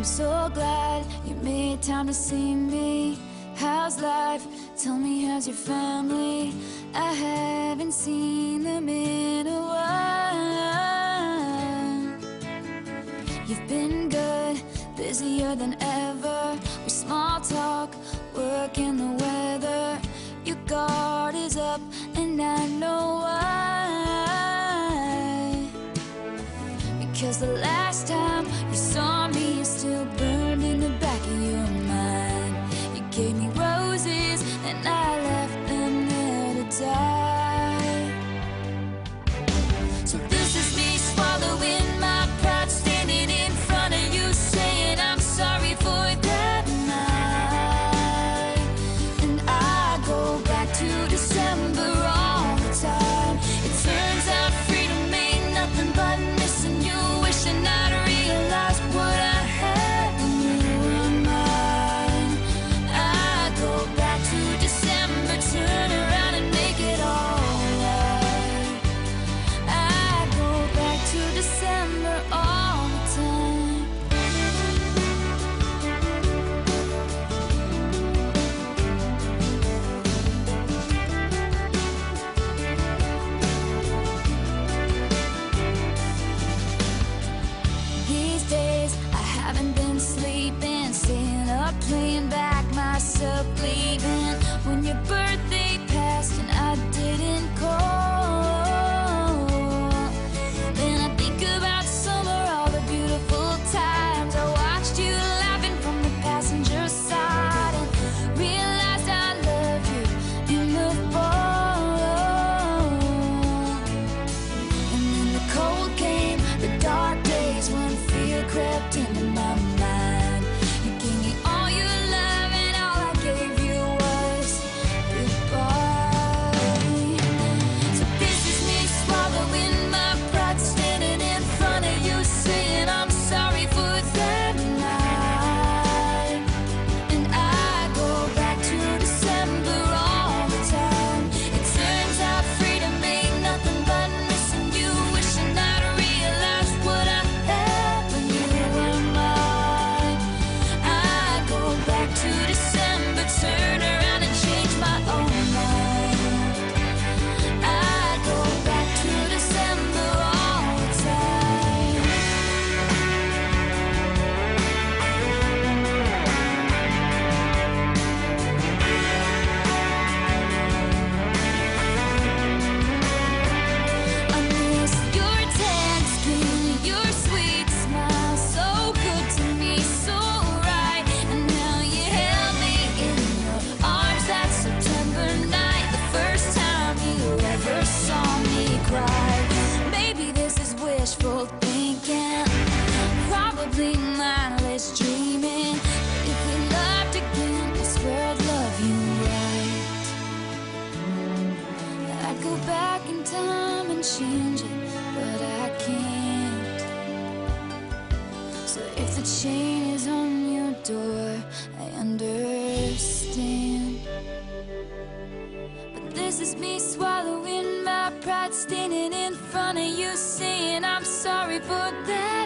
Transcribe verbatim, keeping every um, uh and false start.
so glad you made time to see me. How's life? Tell me, how's your family? I haven't seen them in a while. You've been good, busier than ever. We small talk, work and the weather. Your guard is up and I know why. Because the last time you saw me is still burned in the back of your mind. You gave me roses and I left them there to die. So this is me swallowing my pride, standing in front of you saying I'm sorry for that night. And I go back to December all the time. It turns out freedom ain't nothing but missing you, wishing I'd realized what I had when you were mine. I go back to December, turn around and make it all right. I go back to December all the time. These days I haven't been sleeping, staying up playing back myself leaving. When your birthday passed and I didn't call, then I think about summer, all the beautiful times I watched you laughing from the passenger side, and realized I loved you in the fall. And then the cold came, the dark days when fear crept into my mind. You gave me all your love and all I gave you was goodbye. So this is me swallowing my pride, standing in front of you saying I'm sorry for that night. And I go back to December all the time. It turns out freedom ain't nothing but missing you, wishing I'd realized what I had when you were mine. I go back to December, turn around and change my own mind. I go back to December all the time. I miss your tan skin, your sweet smile, so good to me, so right. And now you held me in your arms that September night, the first time you ever saw me cry. Maybe this is wishful thinking, probably mindless dreaming. But if we loved again, I swear I'd love you right. I'd go back in time and change it, but I can't. So if the chain is on your door, I understand. But this is me swallowing my pride, standing in front of you saying I'm sorry for that